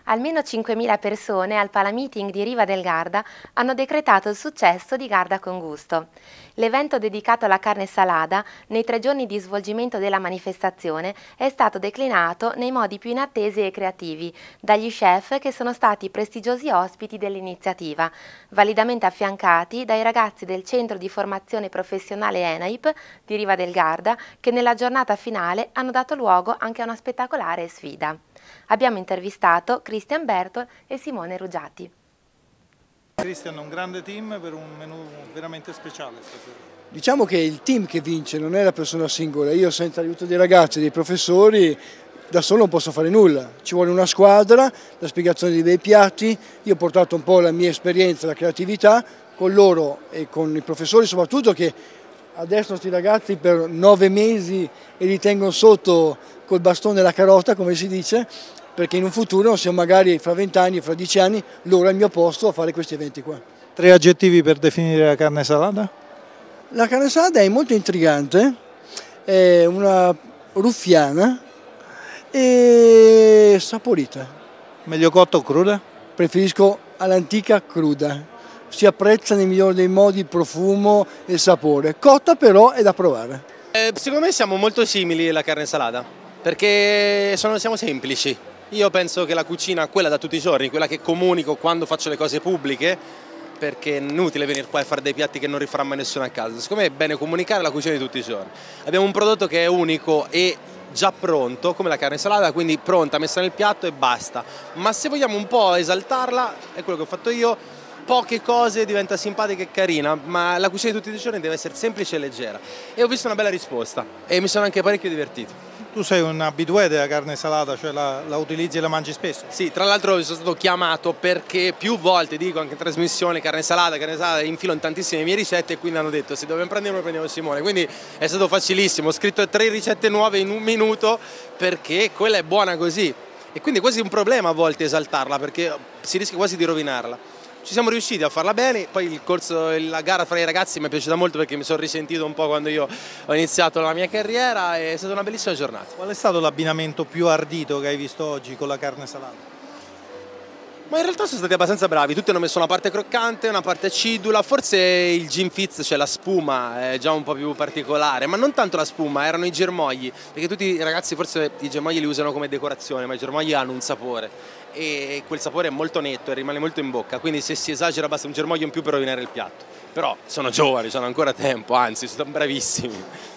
Almeno 5.000 persone al Palameeting di Riva del Garda hanno decretato il successo di Garda con Gusto. L'evento dedicato alla carne salata, nei 3 giorni di svolgimento della manifestazione, è stato declinato nei modi più inattesi e creativi dagli chef che sono stati prestigiosi ospiti dell'iniziativa, validamente affiancati dai ragazzi del Centro di Formazione Professionale ENAIP di Riva del Garda, che nella giornata finale hanno dato luogo anche a una spettacolare sfida. Abbiamo intervistato Cristian Bertol e Simone Ruggiati. Cristian, un grande team per un menù veramente speciale stasera. Diciamo che è il team che vince, non è la persona singola. Io senza l'aiuto dei ragazzi, dei professori, da solo non posso fare nulla. Ci vuole una squadra, la spiegazione dei bei piatti. Io ho portato un po' la mia esperienza, la creatività con loro e con i professori soprattutto, che adesso questi ragazzi per 9 mesi e li tengono sotto col bastone e la carota, come si dice, perché in un futuro non siamo magari fra 20 anni, fra 10 anni, loro al mio posto a fare questi eventi qua. 3 aggettivi per definire la carne salata? La carne salata è molto intrigante, è una ruffiana e saporita. Meglio cotta o cruda? Preferisco all'antica cruda. Si apprezza nel migliore dei modi il profumo e il sapore. Cotta però è da provare. Secondo me siamo molto simili alla carne salata, perché siamo semplici. Io penso che la cucina, quella da tutti i giorni, quella che comunico quando faccio le cose pubbliche, perché è inutile venire qua e fare dei piatti che non rifarà mai nessuno a casa. Secondo me è bene comunicare la cucina di tutti i giorni. Abbiamo un prodotto che è unico e già pronto, come la carne salata, quindi pronta, messa nel piatto e basta. Ma se vogliamo un po' esaltarla, è quello che ho fatto io, poche cose diventa simpatica e carina, ma la cucina di tutti i giorni deve essere semplice e leggera. E ho visto una bella risposta e mi sono anche parecchio divertito. Tu sei un abitué della carne salata, cioè la utilizzi e la mangi spesso? Sì, tra l'altro sono stato chiamato perché più volte dico anche in trasmissione carne salata, infilo in tantissime mie ricette e quindi hanno detto se dobbiamo prenderlo prendiamo Simone, quindi è stato facilissimo, ho scritto 3 ricette nuove in 1 minuto perché quella è buona così e quindi è quasi un problema a volte esaltarla perché si rischia quasi di rovinarla. Ci siamo riusciti a farla bene, poi la gara fra i ragazzi mi è piaciuta molto perché mi sono risentito un po' quando io ho iniziato la mia carriera e è stata una bellissima giornata. Qual è stato l'abbinamento più ardito che hai visto oggi con la carne salata? Ma in realtà sono stati abbastanza bravi, tutti hanno messo una parte croccante, una parte acidula, forse il gin fizz, cioè la spuma, è già un po' più particolare, ma non tanto la spuma, erano i germogli, perché tutti i ragazzi forse i germogli li usano come decorazione, ma i germogli hanno un sapore e quel sapore è molto netto e rimane molto in bocca, quindi se si esagera basta un germoglio in più per rovinare il piatto. Però sono giovani, hanno ancora tempo, anzi sono bravissimi.